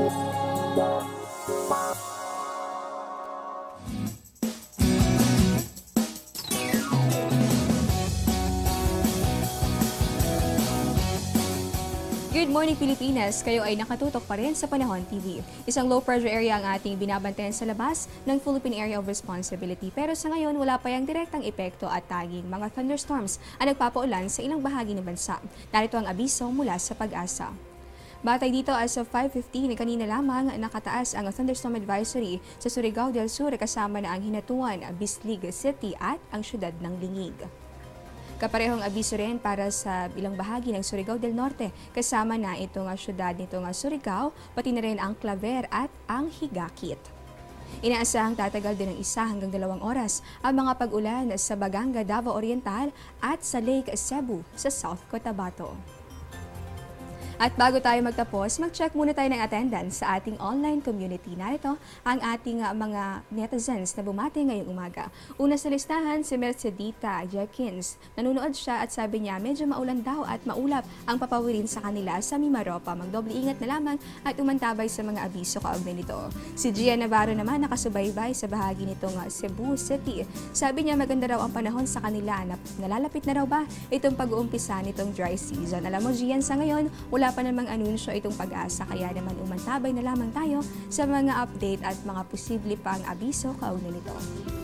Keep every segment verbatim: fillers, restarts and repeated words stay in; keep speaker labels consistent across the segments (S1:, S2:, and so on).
S1: Good morning, Pilipinas! Kayo ay nakatutok pa rin sa Panahon T V. Isang low-pressure area ang ating binabantayan sa labas ng Philippine Area of Responsibility. Pero sa ngayon, wala pa yung direktang epekto at taging mga thunderstorms ang nagpapaulan sa ilang bahagi ng bansa. Narito ang abiso mula sa Pag-asa. Batay dito, as of five fifteen, kanina lamang nakataas ang thunderstorm advisory sa Surigao del Sur kasama na ang Hinatuan, Bislig City at ang siyudad ng Lingig. Kaparehong abiso rin para sa ilang bahagi ng Surigao del Norte, kasama na itong siyudad nitong Surigao, pati na rin ang Claver at ang Higakit. Inaasahang tatagal din ng isa hanggang dalawang oras ang mga pag-ulan sa Baganga, Davao Oriental at sa Lake Cebu sa South Cotabato. At bago tayo magtapos, mag-check muna tayo ng attendance sa ating online community. Narito ang ating uh, mga netizens na bumati ngayong umaga. Una sa listahan, si Mercedita Jenkins. Nanonood siya at sabi niya medyo maulan daw at maulap ang papawirin sa kanila sa Mimaropa. Magdoble ingat na lamang at umantabay sa mga abiso kaugnay nito. Si Gia Navarro naman nakasubaybay sa bahagi nitong uh, Cebu City. Sabi niya maganda raw ang panahon sa kanila. Nalalapit na raw ba itong pag-uumpisa nitong dry season? Alam mo, Gian, sa ngayon, wala pa namang anunsyo itong Pag-asa, kaya naman umantabay na lamang tayo sa mga update at mga posible pang abiso kaugnay nito.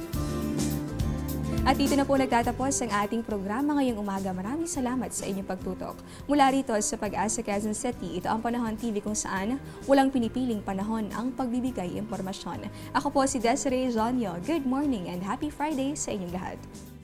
S1: At dito na po nagtatapos ang ating programa ngayong umaga. Maraming salamat sa inyong pagtutok. Mula rito sa Pag-asa Quezon City, ito ang Panahon T V kung saan walang pinipiling panahon ang pagbibigay impormasyon. Ako po si D Z R H News Television. Good morning and happy Friday sa inyong lahat.